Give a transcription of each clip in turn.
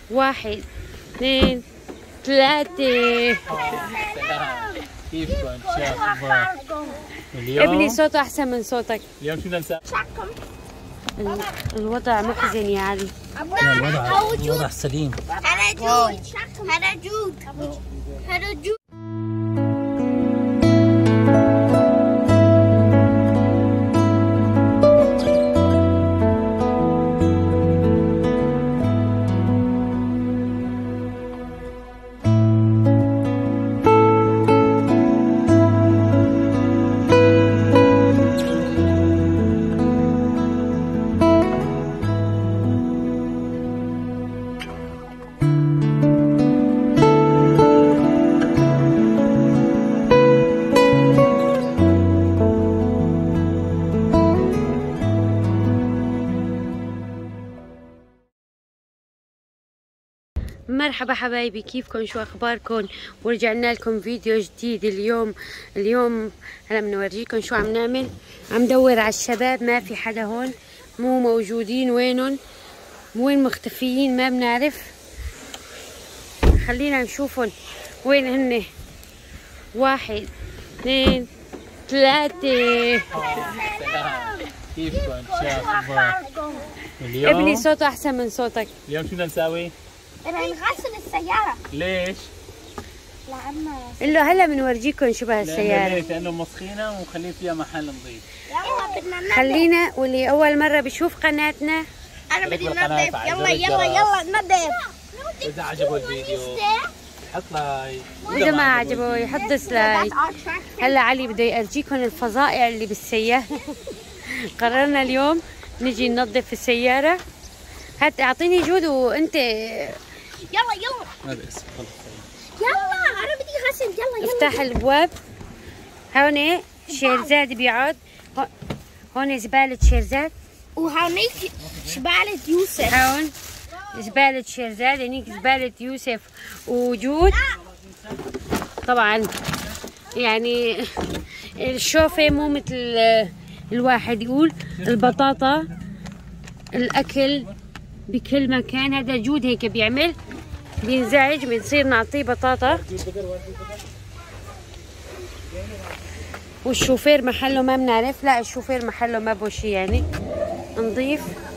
1 2 3. كيفكم؟ شو اخباركم؟ اليوم ابني صوته احسن من صوتك. اليوم شو بدنا نسوي؟ الوضع محزن يا علي. الوضع سليم. هذا جود. مرحبا حبايبي، كيفكم؟ شو اخباركم؟ ورجعنا لكم فيديو جديد. اليوم هلا بنورجيكم شو عم نعمل. عم دور على الشباب، ما في حدا هون، مو موجودين. وينهم؟ وين مختفيين؟ ما بنعرف. خلينا نشوفهم وين هن. 1 2 3. كيفكم؟ شو اخباركم؟ اليوم ابني صوته احسن من صوتك. اليوم شو بدنا نسوي؟ بدنا نغسل السيارة. ليش؟ إلا هلا بنورجيكم شو بهالسيارة. ليش؟ لأنه مسخينة ومخلين فيها محل نظيف. يلا بدنا ننظف. خلينا، واللي أول مرة بشوف قناتنا أنا بدي ننظف. يلا ننظف. إذا عجبه الفيديو حط لايك، وإذا ما عجبه يحط ديسلايك. هلا علي بده يرجيكم الفظائع اللي بالسيارة. قررنا اليوم نجي ننظف السيارة. هات أعطيني جود وأنت. يلا هذا اسم خلص. يلا أنا بدي غسل. يلا افتح الابواب. هون شيرزاد بيقعد، هون زبالة شيرزاد، وهونيك زبالة يوسف. هون زبالة شيرزاد، هنيك زبالة يوسف وجود. طبعا يعني الشوفة مو مثل الواحد يقول. البطاطا، الأكل بكل مكان. هذا جود هيك بيعمل، بينزعج، بنصير نعطيه بطاطا. والشوفير محله ما بنعرف. لا الشوفير محله ما بو شي، يعني نضيف.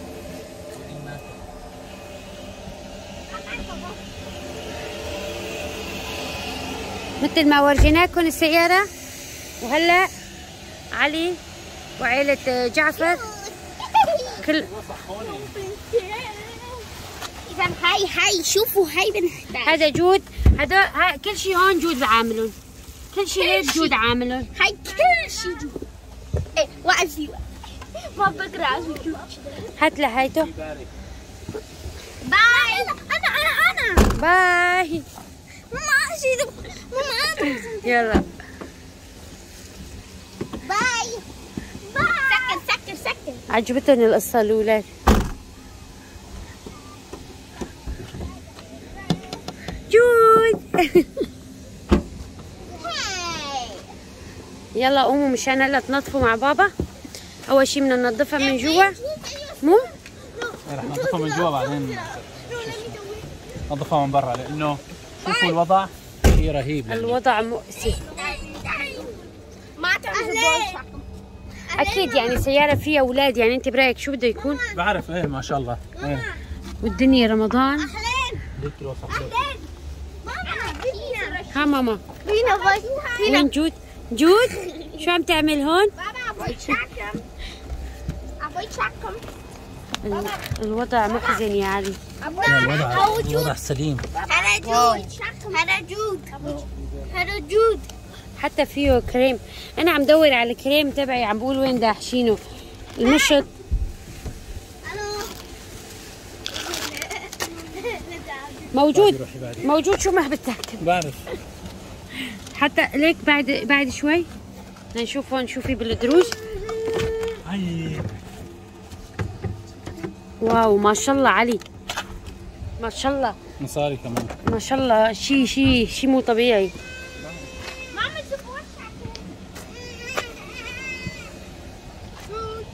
مثل ما ورجيناكم السيارة. وهلا علي وعيلة جعفر كل إذا هاي شوفوا، هاي بنحتاج. هذا جود. هذا كل شيء هون جود بعاملهم. كل شيء هيك جود عاملهم. هاي كل شيء جود. إيه وقفي ما بقرا جود. هات لهايته. باي. أنا باي. ماما أشيد. ماما أنا. يلا باي. سكر. عجبتني القصة الأولى. جود. يلا قوموا مشان هلا تنظفوا مع بابا. أول شي بدنا ننظفها من جوا. مو؟ رح ننظفها من جوا بعدين ننظفها من برا، لأنه شوفوا الوضع شيء رهيب. الوضع مؤسف. ما تعرف. أكيد يعني سيارة فيها أولاد، يعني أنت برأيك شو بده يكون؟ بعرف. إيه ما شاء الله. إيه والدنيا رمضان. ها ماما. وين جود؟ جود شو عم تعمل هون؟ الوضع محزن يا علي. الوضع سليم. هذا جود. حتى فيه كريم. أنا عم دور على كريم تبعي، عم بقول وين داحشينه. المشط موجود. شو ما بتاكل. بعرف. حتى ليك بعد شوي نشوف هون شو في بالدروج. واو ما شاء الله علي، ما شاء الله. مصاري كمان ما شاء الله. شيء مو طبيعي.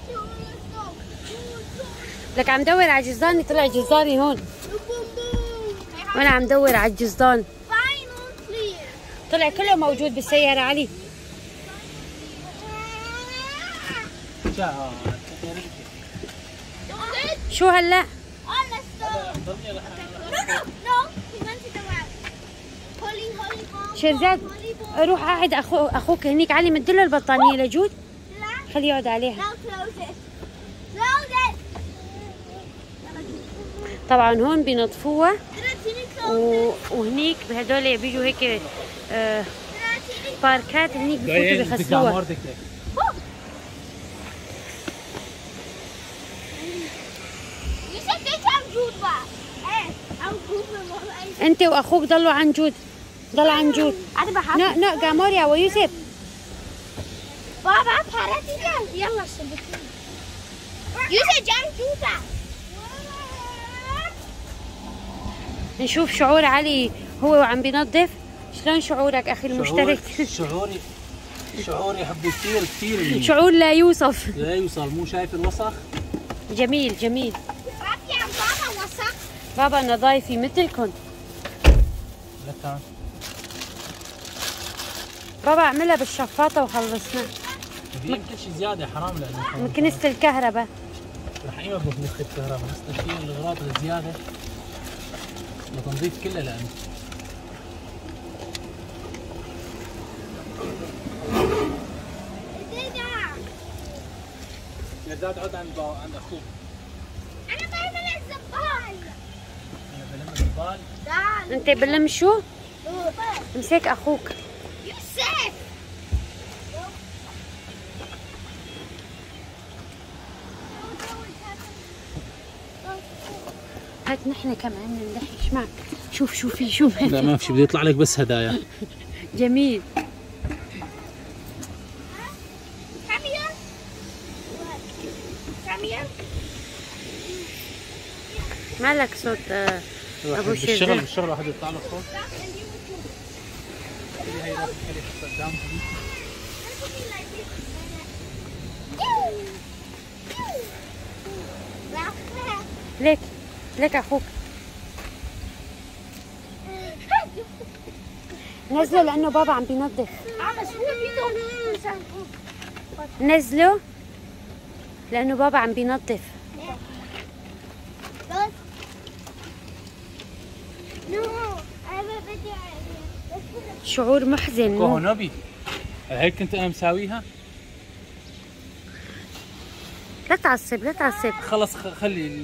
لك عم دور على جزارني، طلع جزاري هون. وانا عم دور على الجزدان. Final clear. طلع كله موجود بالسيارة علي. شو هلا؟ Oh, let's go. No. He went to the right. Holly. شيرزاد روح قاعد اخوك هنيك علي مدله البطانية لجود. لا. خليه يقعد عليها. Now close it. Close it. طبعا هون بينظفوها Close it. وهنيك بهدول بيجوا هيك باركات هنيك بفوتوا بيغسلوها. You said they can Jude back. I'll Jude my mom. انت واخوك ضلوا عن جود. ضل عن جود. أنا بحب. لا جاموريا ويوسف. بابا بحرتي يلا شبكي. يوسف جام Jude back. نشوف شعور علي هو وعم بينظف. شلون شعورك اخي المشترك؟ شعوري حبه كثير شعور لا يوصف. لا يوصل. مو شايف الوسخ؟ جميل. رافي عم بابا وسخ. بابا نظايفي مثلكم. لك بابا اعملها بالشفاطة وخلصنا. يمكن شيء زيادة حرام لأنه من كنسة الكهرباء. رح يوقف نسخة الكهرباء. نستشيل الأغراض الزيادة لتنظيف كله لأنه زاد عود عند اخوك. انا بعمل الزبال. انا بلم الزبال. تعال. انت بلم شو؟ امسك اخوك. يوسف. هات نحن كمان نلحش معك. شوف لا ما في شيء، بده يطلع لك بس هدايا. جميل. مالك صوت ابو شيرزاد؟ بالشغل واحد يطلع له صوت. ليك اخوك نزله لانه بابا عم بينظف. نزله لانه بابا عم بينظف. شعور محزن. كوهو نبي هيك كنت انا مساويها. لا تعصب خلص خلي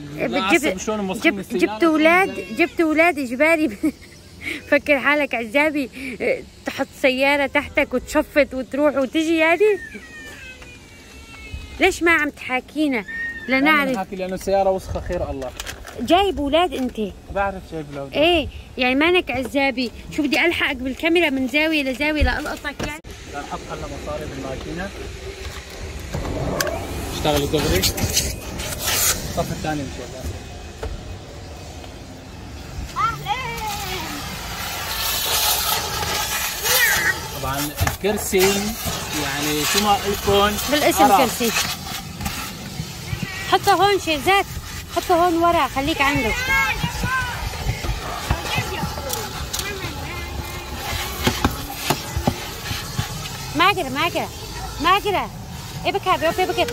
جبت اولاد اجباري. فكر حالك عزابي تحط سيارة تحتك وتشفط وتروح وتجي يعني. ليش ما عم تحاكينا لنعرف؟ حاكي لانه السيارة وسخة خير الله. جايب اولاد انت؟ بعرف جايب اولاد. ايه يعني مانك عزابي. شو بدي الحقك بالكاميرا من زاوية لزاوية لألقطك يعني. نحط هلا مصاري بالماكينة. اشتغل دغري. الصف الثاني ان شاء الله. طبعا الكرسي يعني شو ما قلتكم بالاسم كرسي. حطه هون شيرزاد، حطه هون ورا خليك عنده. ما قرا ابكى.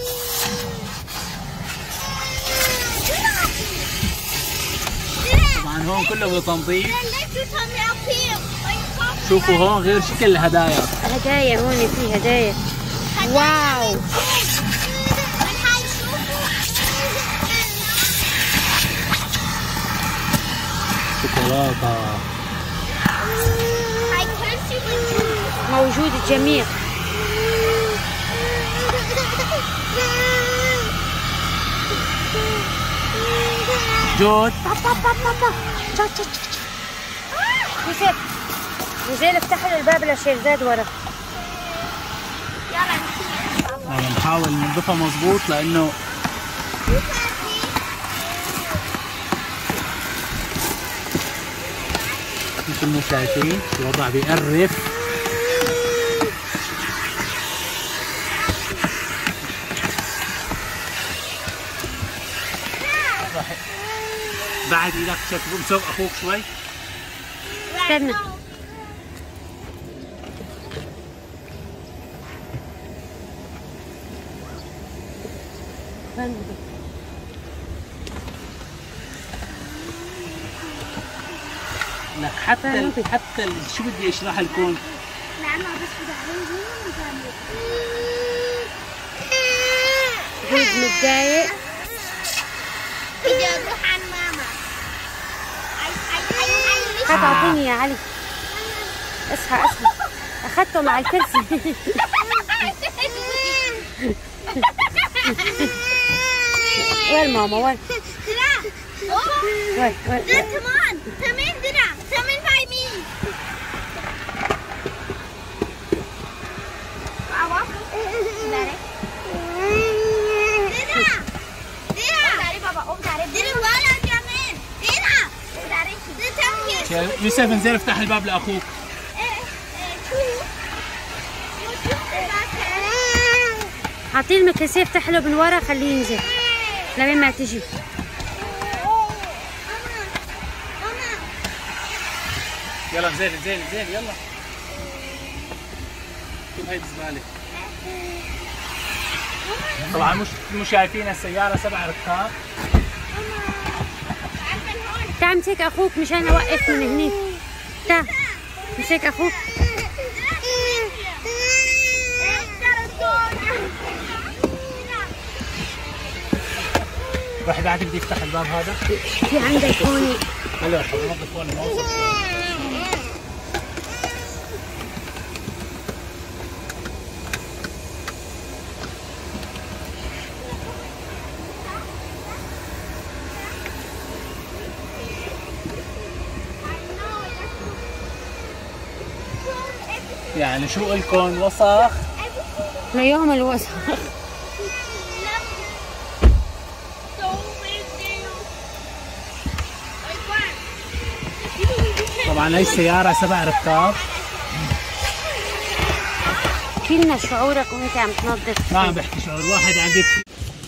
طبعا هون كله بده تنظيف. شوفوا هون غير شكل الهدايا. هدايا هون في هدايا. واو شوكولاتة موجود الجميع. جود يوسف افتح له الباب لشيرزاد ورا. انا بحاول ننظفها مضبوط لانه مثل ما شايفين الوضع بيقرف. بعد بعد ايدك تشوف مسوق اخوك شوي. استنى. لك حتى شو بدي اشرح لكم. جوز متضايق. بدي اروح عند ماما. هات اعطيني يا علي. اصحى اخذته مع الكرسي. وين ماما وين؟ وين كمان درع كمان باي مين. يوسف انزل افتح الباب لاخوك. حاطين المكاسيه افتح له من ورا خليه ينزل لين ما تجي. يلا انزل يلا. شوف هيدي الزباله. طبعا مش شايفين السياره 7 ركاب. تعال امسك اخوك مشان اوقف من هني. تعال امسك اخوك. واحد بعد بدي يفتح الباب هذا. في عندك هون. هلا نظف هون الموصل. يعني شو لكم وسخ؟ ليوم الوسخ. طبعا هي السيارة 7 ركاب. كلنا شعورك وانت عم تنظف. ما عم بحكي شعور، واحد عم يبكي.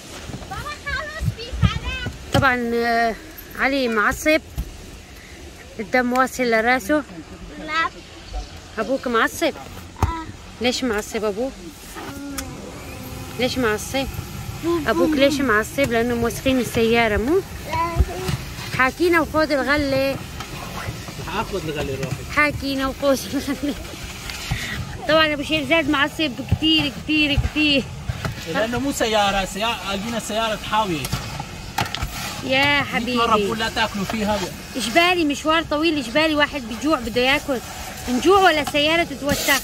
طبعا علي معصب، الدم واصل لراسه. ابوك معصب؟ ليش معصب ابوك؟ ليش معصب؟ ابوك ليش معصب؟ لانه موسخين السيارة مو؟ حاكينا وخذ الغلة. حاخذ الغلة روحي. حاكينا وخذ الغلة. طبعا ابو شيرزاد معصب كثير كثير كثير. لانه مو سيارة قلبينا سيارة حاوية. يا حبيبي مرة بقول لا تاكلوا فيها. اجبالي مشوار طويل، اجبالي واحد بجوع بده ياكل. نجوع ولا السيارة تتوسخ؟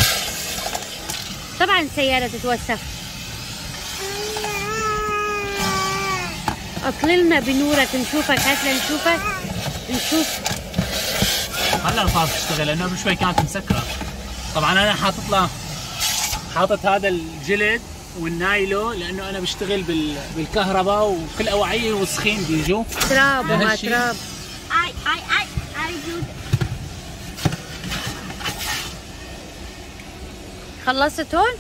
طبعا السيارة تتوسخ. اطللنا بنورك نشوفك، هات لنشوفك نشوف. هلا صارت تشتغل لانه قبل شوي كانت مسكرة. طبعا انا حاطط هذا الجلد والنايلو لانه انا بشتغل بالكهرباء وكل اواعي وسخين بيجوا. تراب وما تراب. خلصت هون؟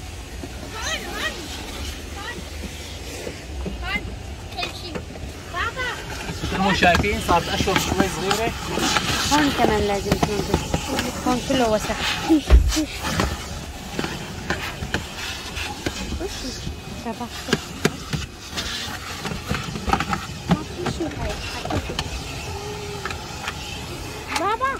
مثل ما شايفين صارت اشهر شوي صغيرة. هون كمان لازم تنظف، هون كله وسخ. بابا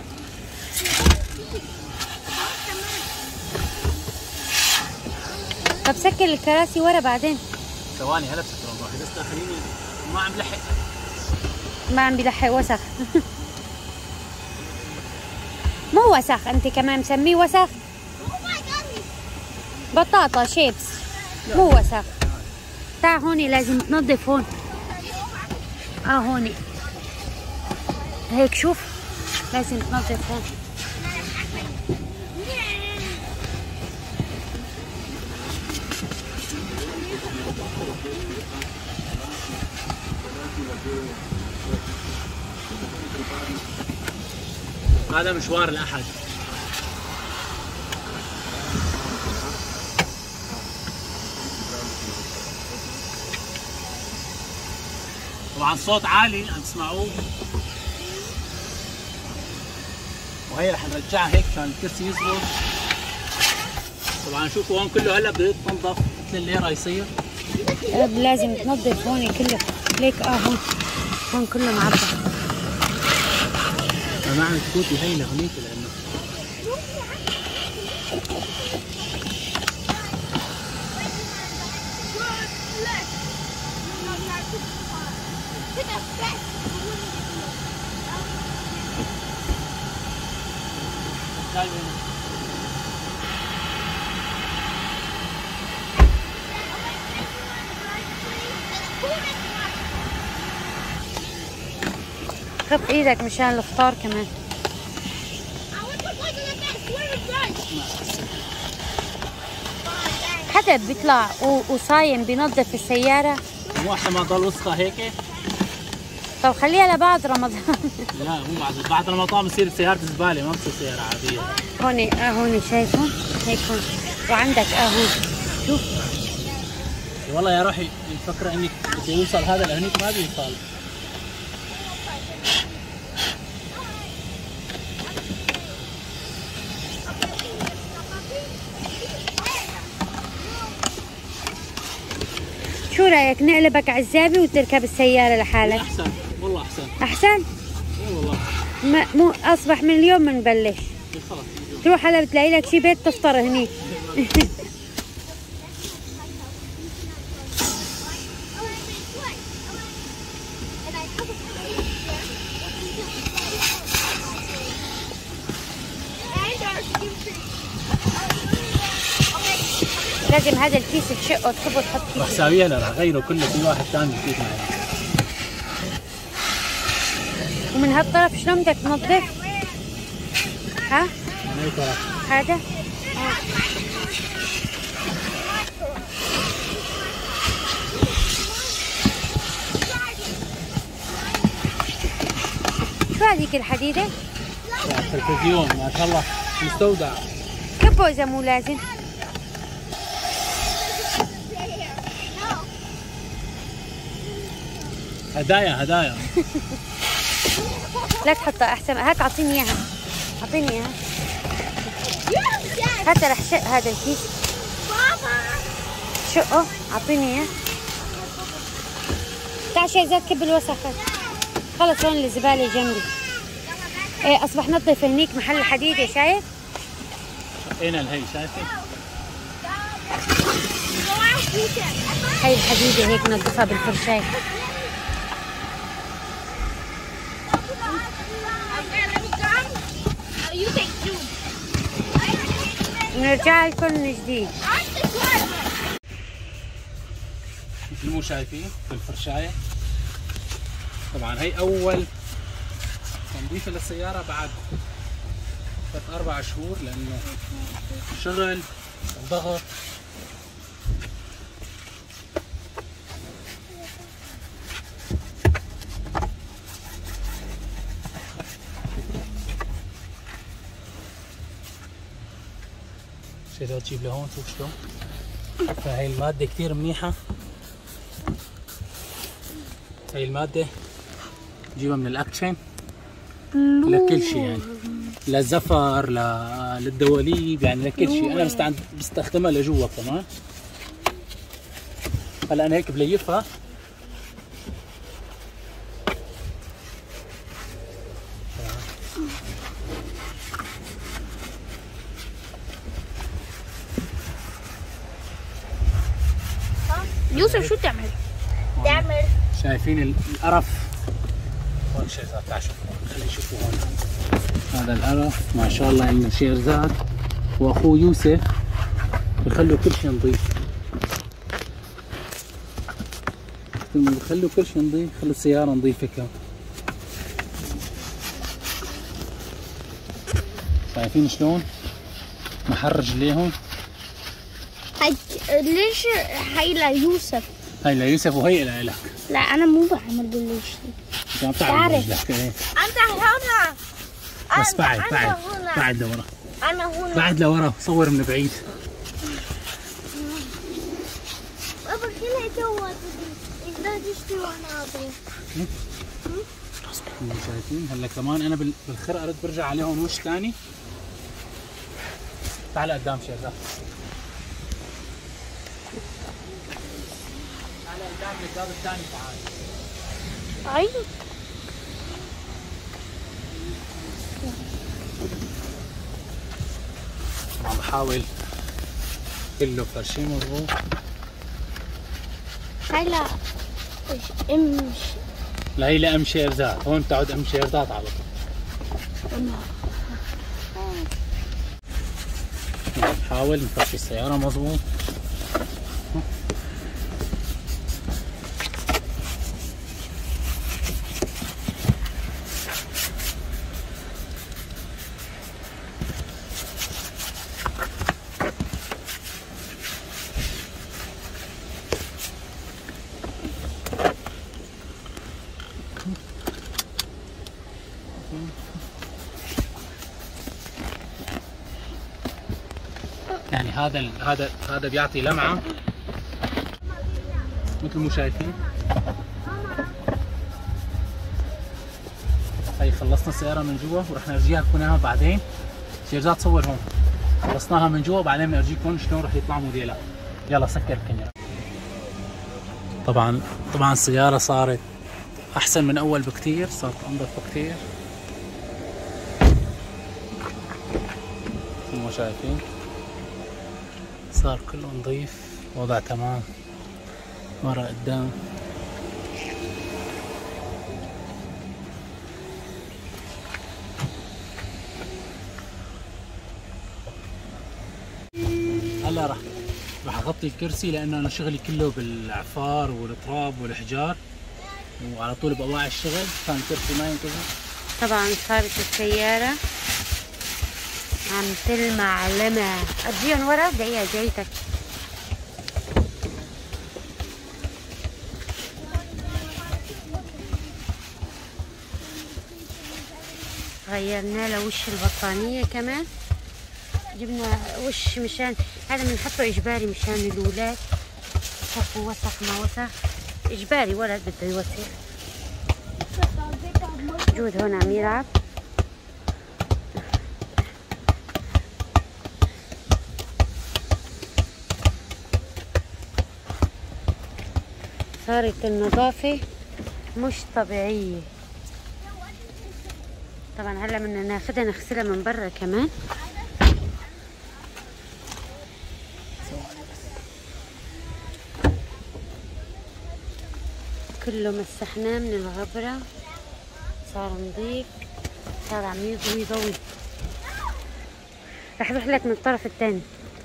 طب سكر الكراسي ورا بعدين. ثواني هلا بسكرهم روحي بس خليني ما عم بلحق. ما عم بلحق وسخ. مو وسخ، انت كمان مسميه وسخ. بطاطا شيبس مو وسخ. تعال هوني لازم تنظف هون. هوني هيك شوف لازم تنظف هون. هذا مشوار الأحد. طبعا طبعا الصوت عالي عم تسمعوه. وهي رح نرجعها هيك عشان الكرسي يزبط. طبعا شوفوا هون كله هلا بده يتنظف مثل الليره يصير. لازم تنظف هون كله ليك. هون كله معبى. ما عم تفوتي هي لهونيك لانه خف ايدك مشان الفطار كمان. حدا بيطلع وصايم بينظف السيارة. مو احسن ما ضل وسخه هيك؟ طب خليها لبعد رمضان. لا مو بعد رمضان بصير سيارة زبالة ما بصير سيارة عادية. هون شايفهم؟ هيك هون وعندك هون شوف. والله يا روحي الفكرة انك بده يوصل هذا لهنيك ما بيوصل. شو رايك نقلبك عزابي وتركب السيارة لحالك؟ احسن والله احسن. احسن؟ اي والله. مو اصبح من اليوم بنبلش. خلص تروح هلا بتلاقي لك شي بيت تفطر هنيك. لازم هذا الكيس تشقه تحبه تحط فيه. رح ساويها رح اغيره كله في واحد ثاني يفوت معي. ومن هالطرف شلون بدك تنظف؟ ها؟ من اي طرف؟ هذا؟ شو هذيك الحديدة؟ التلفزيون ما شاء الله مستودع. كبه إذا مو لازم. هدايا. لا تحطها أحسن. هات أعطيني إياها. أعطيني إياها. هات رح شق هذا الكيس. شقه. أعطيني إياه. تعال شي زاد كب الوسخ. خلص هون الزبالة جنبي. إيه أصبح نظف هنيك محل الحديدة شايف؟ شقينا الهي شايفة؟ هاي الحديدة هيك نظفها بالفرشاية. ونرجع لكم من جديد. مثل مو شايفين بالفرشاية. طبعا هي أول تنظيفة للسيارة بعد 3-4 شهور لأنه شغل وضغط. شيلها تجيب لهون شوف شلون. فهي المادة كتير منيحة. هي المادة تجيبها من الأكشن لكل شيء يعني للزفر للدواليب يعني لكل شيء. أنا بستخدمها لجوا كمان. هلا أنا هيك بليفها يوسف شو تعمل؟ شايفين القرف هون شيرزاد. تعال شوفوا خلينا نشوفوا هون. هذا القرف ما شاء الله انه شيرزاد واخوه يوسف بخلوا كل شيء نظيف. لما بخلوا كل شيء نظيف خلوا السيارة نظيفة كمان. شايفين شلون؟ محر رجليهم. ليش هي ليوسف؟ هاي ليوسف وهي لإلك. لا أنا مو بعمل بالليش. انت ما بتعرف رجلك ايه؟ أنت هنا. بس بعد لورا. أنا هنا. بعد لورا صور من بعيد. بابا كلها جوا. لا تشتري وانا اضرب. شايفين هلا كمان انا بالخرقه ارد برجع عليهم وش ثاني. تعال قدام شيرزاد. تعال قدام الباب الثاني تعال. ايوه. عم بحاول كله فرشين مضبوط. هاي لا امشي. لا هي لأم شيرزاد، هون تعود أم شيرزاد على طول. نحاول نفرش السيارة مضبوط. يعني هذا بيعطي لمعة مثل ما شايفين. هي خلصنا السيارة من جوا ورح نرجيها لكم اياها بعدين. شيرزاد تصور هون. خلصناها من جوا وبعدين بنرجيكم شلون رح يطلع موديلها. يلا سكر الكاميرا. طبعا السيارة صارت أحسن من أول بكتير، صارت أنظف بكتير مثل ما شايفين. صار كله نظيف، وضع تمام. ورا قدام هلا رح اغطي الكرسي لانه انا شغلي كله بالعفار والتراب والحجار وعلى طول بواعي الشغل عشان الكرسي ما ينكسر. طبعا صارت السيارة عم تلمع لمع. ارجيهم ورا دقيقة جايتك. غيرنا له وش البطانية كمان. جبنا وش مشان هذا بنحطه اجباري مشان الاولاد. شافوا وسخ ما وسخ اجباري، ولد بده يوسخ. جود هون عم يلعب. صارت النظافة مش طبيعية. طبعا هلا بدنا ناخدها نغسلها من برا كمان. كله مسحناه من الغبرة، صار نظيف، صار عم يضوي. رح اروح لك من الطرف الثاني.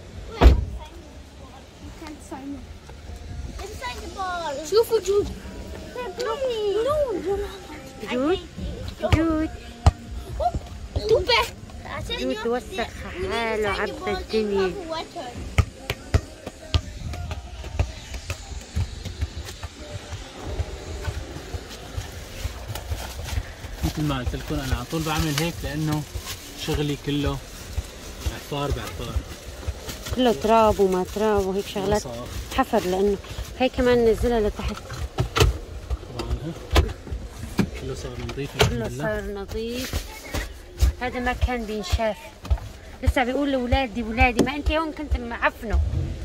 شوفوا جود. جود جود جود توسخ حاله عبى الدنيا. مثل ما قلت لكم انا على طول بعمل هيك لانه شغلي كله عفار بعفار، كله تراب وما تراب وهيك شغلات حفر. لانه هي كمان نزلها لتحت. طبعا كله صار نظيف. كله صار نظيف. هذا ما كان بينشاف. لسه بيقول لاولادي ولادي، ما انت هون كنت معفنه.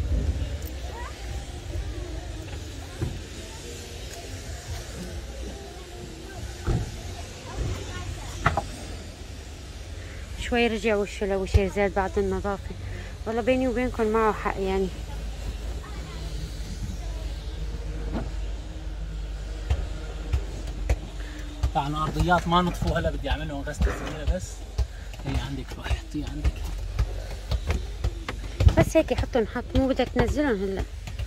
شوي رجع وشه لوشه زاد بعد النظافة. والله بيني وبينكم معه حق يعني. طبعا ارضيات ما نطفوا هلا بدي اعمل لهم غسله صغيره بس. هي عندك روح حطيها عندك. بس هيك حطهم حط، مو بدك تنزلهم هلا.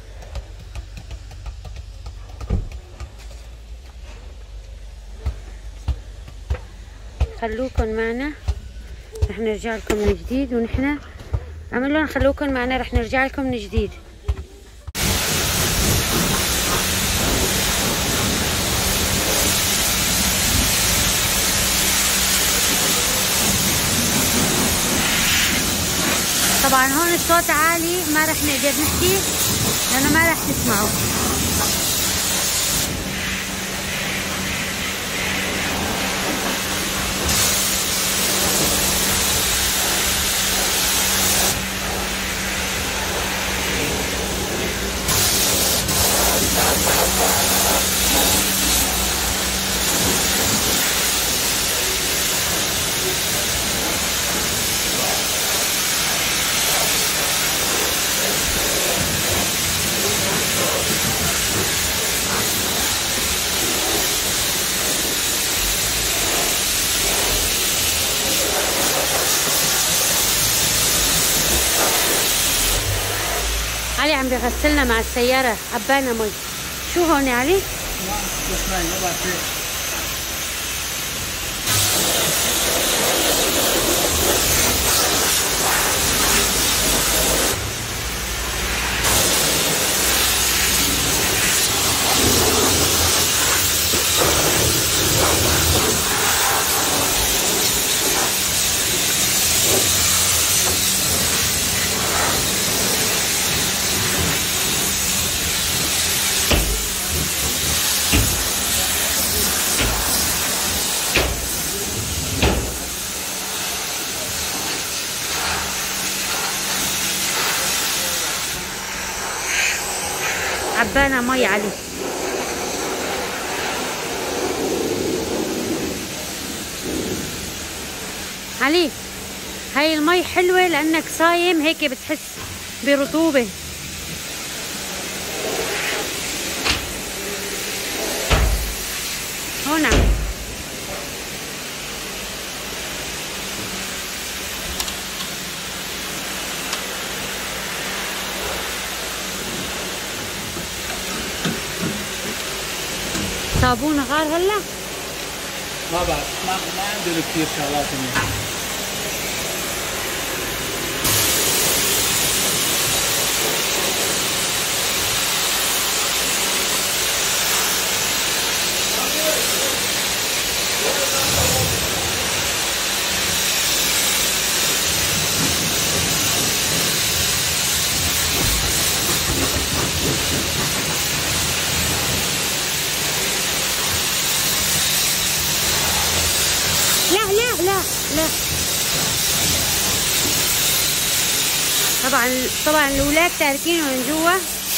خلوكم معنا رح نرجع لكم من جديد. ونحن عملوا خلوكم معنا رح نرجع لكم من جديد. طبعا هون الصوت عالي ما رح نقدر نحكي لانه ما رح تسمعوا. عم بغسلنا مع السيارة، عبانا مي. شو هون علي؟ بس ماي ما بعرف ايه. عبانا مي علي. علي هاي المي حلوة لأنك صايم، هيك بتحس برطوبة. هون صابون غار هلا؟ ما بعرف، ما عندي كثير شغلات هنا. لا طبعا الاولاد تاركينه من جوا.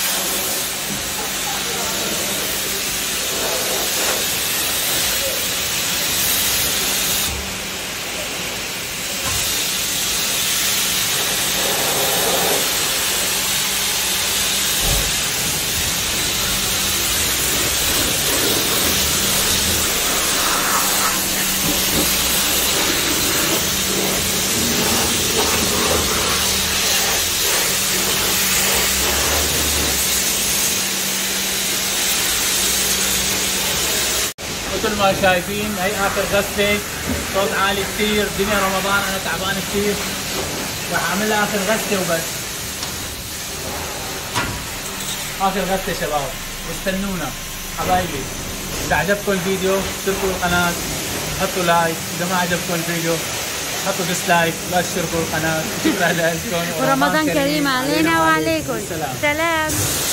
مثل ما شايفين هي اخر غسله، صوت عالي كثير، دنيا رمضان انا تعبان كثير، راح اعمل لها اخر غسله وبس. اخر غسله شباب، واستنونا حبايبي. اذا عجبكم الفيديو اشتركوا القناه، حطوا لايك، اذا ما عجبكم الفيديو حطوا ديسلايك، لا تشتركوا القناه. شكرا لكم ورمضان كريم علينا وعليكم. سلام.